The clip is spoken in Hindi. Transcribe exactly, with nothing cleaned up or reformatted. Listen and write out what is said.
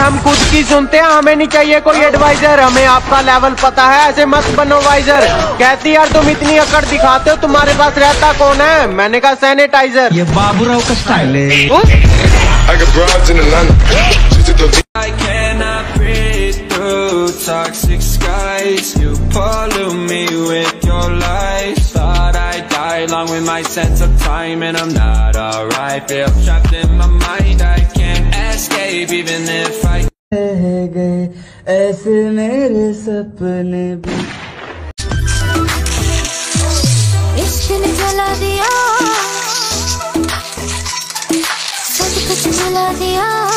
हम खुद की सुनते हैं, हमें नहीं चाहिए कोई एडवाइजर। हमें आपका लेवल पता है, ऐसे मत बनो वाइजर। कहती यार तुम इतनी अकड़ दिखाते हो, तुम्हारे पास रहता कौन है? मैंने कहा सैनिटाइजर। ये बाबूराव का स्टाइल है। Toxic skies, you pollute me with your lies. Thought I'd die along with my sense of time, and I'm not alright. Feel trapped in my mind, I can't escape even if I रह गए ऐसे मेरे सपने भी। इश्क ने जला दिया, सब कुछ जला दिया।